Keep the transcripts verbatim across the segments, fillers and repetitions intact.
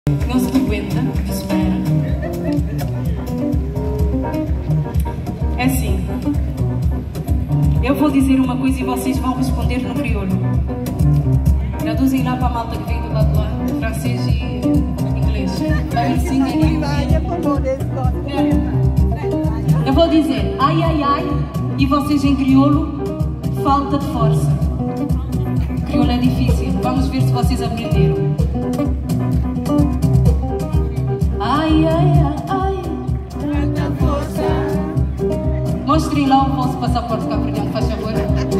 Não se docuenta, que espera. É assim. Eu vou dizer uma coisa e vocês vão responder no crioulo. Traduzem lá para a malta que vem do lado lá, francês e inglês. Eu vou dizer ai, ai, ai, e vocês em crioulo, falta de força. Crioulo é difícil, vamos ver se vocês aprenderam. Ai, ai, ai, ai, falta força. Mostrem lá o vosso passaporte capriano, faz favor.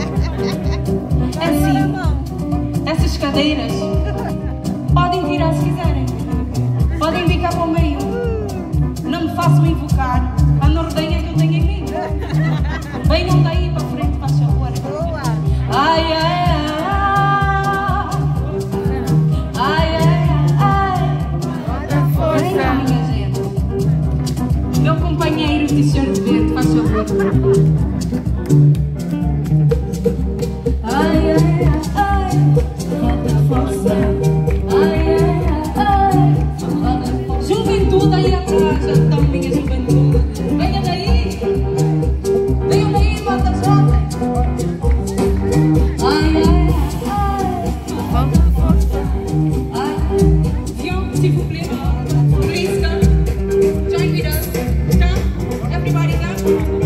É assim, essas cadeiras podem tirar se quiserem, podem vir cá para o meio. Não me façam invocar a nordenha que eu tenho aqui. Venham daí para frente, faz favor. Ai, ai, ai, ai, ai, ai, venham, minha gente. Meu companheiro de t-shirt verde, faz favor. Ai, ai, ai, falta força. Ai, ai, ai, falta força. Juventude aí atrás, já estão minha juventude. Venha daí, venham daí, malta jovem. Ai, ai, ai, falta força. Ai, viens, s'il vous plaît, please come, join with us, come, everybody come.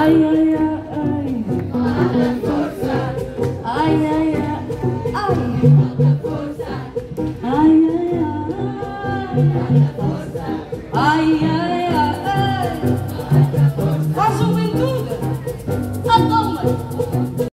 Ai, ai, ai, falta força. Ai, ai, ai, ai, falta força. Ai, ai, ai, falta força. Ai, ai.